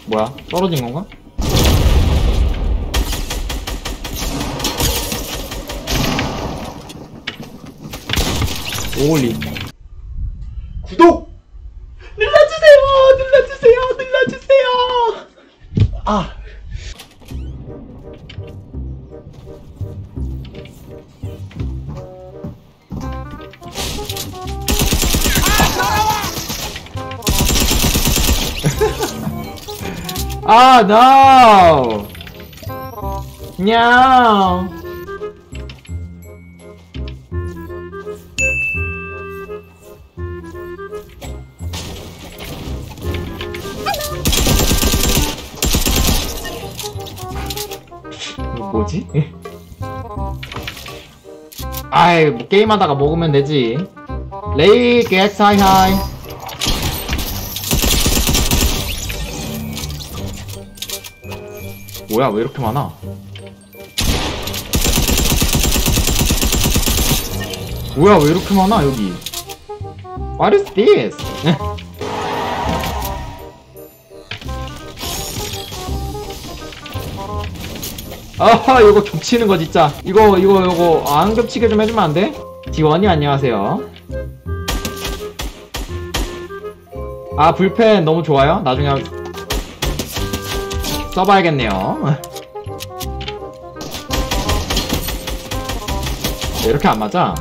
뭐야? 떨어진 건가? 오리. 구독! 눌러주세요! 아. 아, no! No! 뭐지? 아이, 뭐 게임하다가 먹으면 되지. 레이, 겟, 하이하이. 뭐야, 왜 이렇게 많아? 뭐야, 왜 이렇게 많아, 여기? What is this? 아, 이거 겹치는 거 진짜. 이거 안 겹치게 좀 해주면 안 돼? D1이 안녕하세요. 아, 불펜 너무 좋아요. 나중에 써봐야겠네요. 이렇게 안 맞아?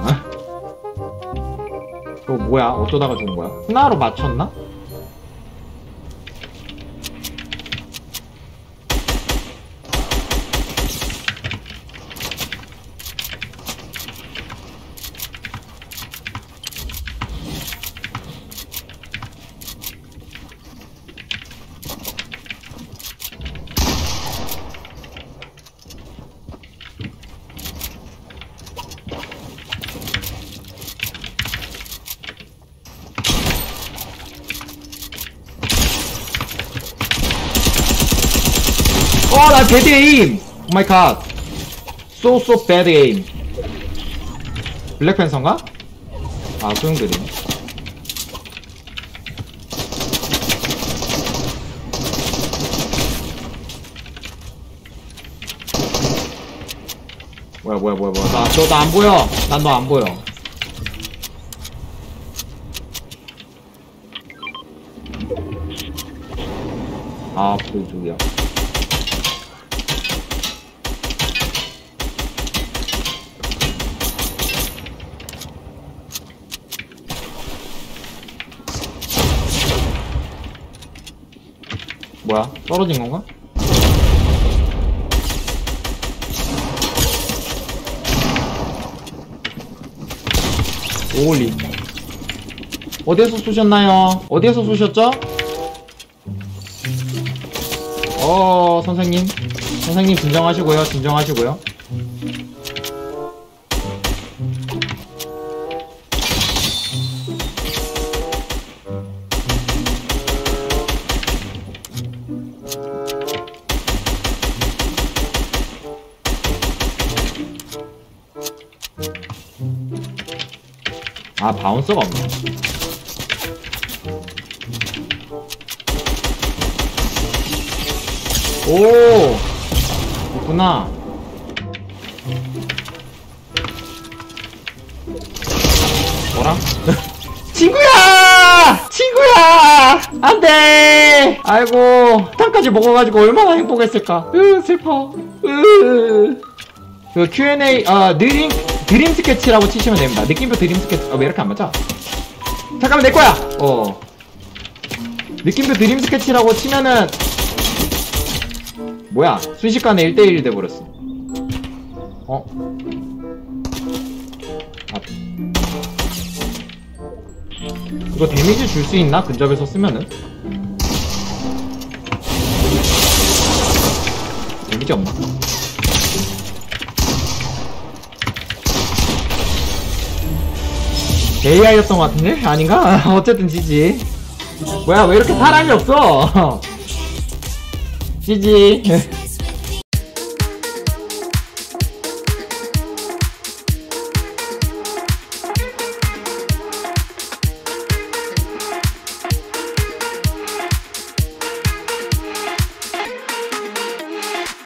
이거 뭐야? 어쩌다가 죽은 거야? 하나로 맞췄나? 나 배드 에임! 오 마이 갓. So bad aim. 블랙팬서인가? 아, 소용들이. 뭐야. 너 안 보여. 난 너 안 보여. 아, 그쪽이야. 뭐야? 떨어진 건가? 오리. 어디에서 쏘셨나요? 어디에서 쏘셨죠? 선생님. 선생님 진정하시고요. 아, 바운서가 없네. 오! 있구나. 뭐라? 친구야! 안 돼! 아이고, 탄까지 먹어가지고 얼마나 행복했을까. 슬퍼. 그 Q&A, 드림 스케치라고 치시면 됩니다. 느낌표 드림 스케치. 왜 이렇게 안 맞아? 잠깐만, 내 거야! 느낌표 드림 스케치라고 치면은, 뭐야? 순식간에 1대1 돼버렸어. 이거 데미지 줄 수 있나? 근접에서 쓰면은? 데미지 없나? AI였던 것 같은데? 아닌가? 어쨌든 지지. 뭐야, 왜 이렇게 사람이 없어? 지지.